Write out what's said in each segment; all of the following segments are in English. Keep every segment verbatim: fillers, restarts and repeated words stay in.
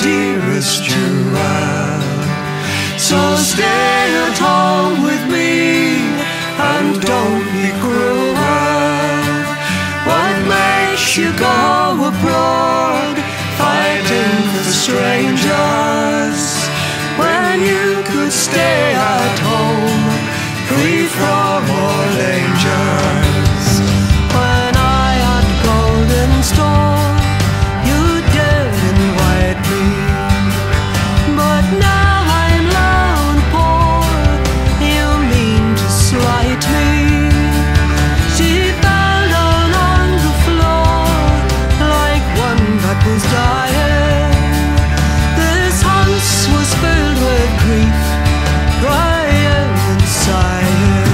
dearest jewel. So stay at home with me and don't be cruel. What makes you go abroad, fighting for strangers, when you could stay at home, free from all dangers? When I had golden store, you did invite me, but now I'm low and poor, you mean to slight me. She fell down on the floor like one that was dying. This house was filled with grief, crying and sighing.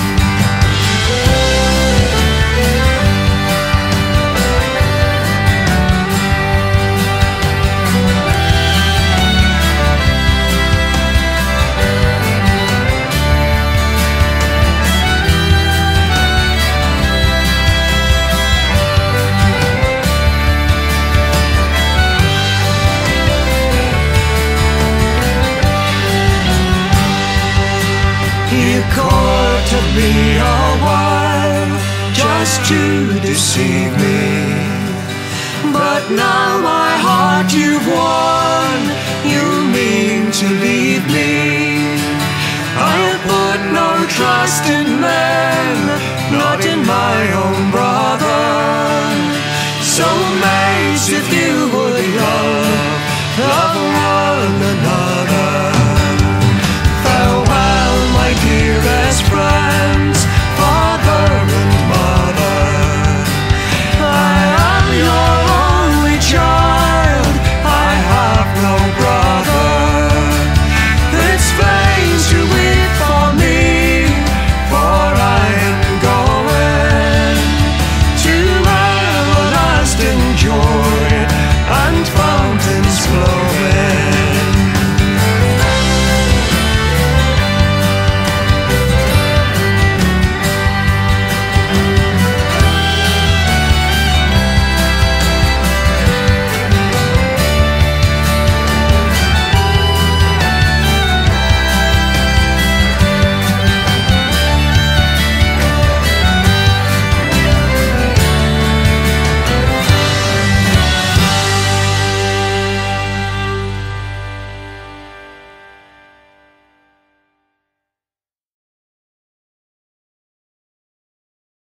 You courted me a while just to deceive me, but now my heart you've won, you mean to leave me. I have put no trust in